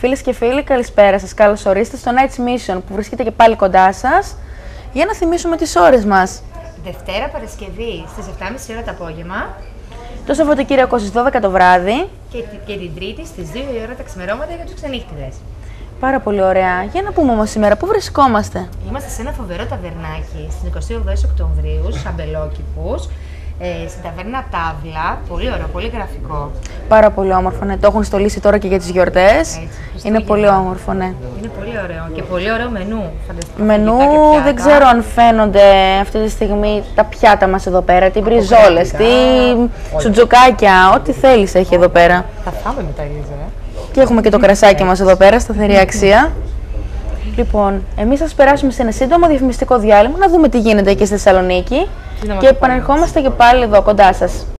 Φίλες και φίλοι, καλησπέρα σας. Καλώς ορίσατε στο Night Mission που βρίσκεται και πάλι κοντά σας για να θυμίσουμε τις ώρες μας. Δευτέρα Παρασκευή στις 7.30 ώρα το απόγευμα. Το Σαββατοκύριακο στις 12 το βράδυ. Και την Τρίτη στις 2 η ώρα τα ξημερώματα για τους ξενύχτιδες. Πάρα πολύ ωραία. Για να πούμε όμως σήμερα πού βρισκόμαστε. Είμαστε σε ένα φοβερό ταβερνάκι στις 28 Οκτωβρίου, στους Αμπελόκηπους, στην ταβέρνα Τάβλα. Πολύ ωραίο, πολύ γραφικό. Πάρα πολύ όμορφο, ναι. Το έχουν στολίσει τώρα και για τις γιορτές. Είναι πολύ όμορφο, ναι. Είναι πολύ ωραίο και πολύ ωραίο μενού. Μενού δεν ξέρω αν φαίνονται αυτή τη στιγμή τα πιάτα μας εδώ πέρα. Τι μπριζόλες, τι σουτζουκάκια, ό,τι θέλεις έχει εδώ πέρα. Θα φάμε μετά, Ελίζα. Και έχουμε και το κρασάκι μας εδώ πέρα, σταθερή αξία. Λοιπόν, εμείς θα περάσουμε σε ένα σύντομο διαφημιστικό διάλειμμα, να δούμε τι γίνεται εκεί στη Θεσσαλονίκη και επανερχόμαστε και πάλι εδώ κοντά σας.